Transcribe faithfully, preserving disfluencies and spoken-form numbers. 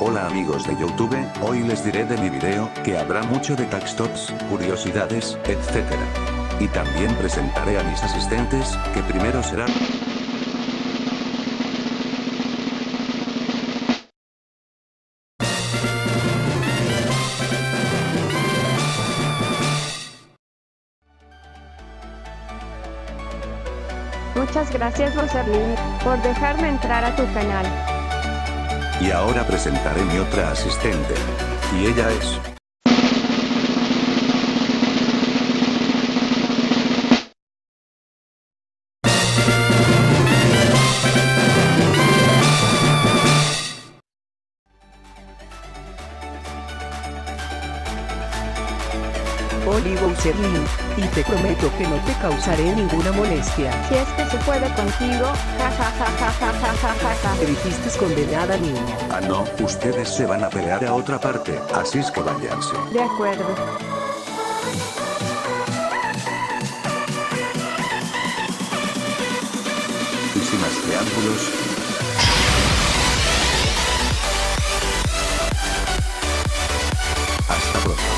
Hola amigos de YouTube, hoy les diré de mi video, que habrá mucho de taxtops, curiosidades, etcétera. Y también presentaré a mis asistentes, que primero será... Muchas gracias Rosalín, por dejarme entrar a tu canal. Y ahora presentaré mi otra asistente. Y ella es... Oli Bowserlin, y te prometo que no te causaré ninguna molestia. Si es que se puede contigo, ja ja ja ja ja ja ja ja ja. Te dijiste condenada niña. Ah no, ustedes se van a pelear a otra parte, así es que váyanse. De acuerdo. Y sin más preámbulos... Hasta pronto.